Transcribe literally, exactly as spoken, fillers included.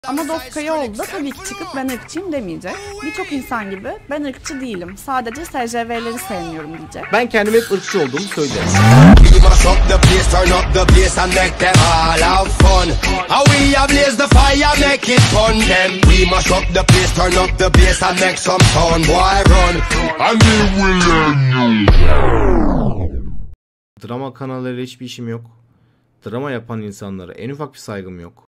Ama Doskayoğlu da tabii ki çıkıp ben ırkçıyım demeyecek. Birçok insan gibi ben ırkçı değilim, sadece S J V'leri sevmiyorum diyecek. Ben kendim hep ırkçı olduğumu söylerim. Drama kanallarıyla hiçbir işim yok. Drama yapan insanlara en ufak bir saygım yok.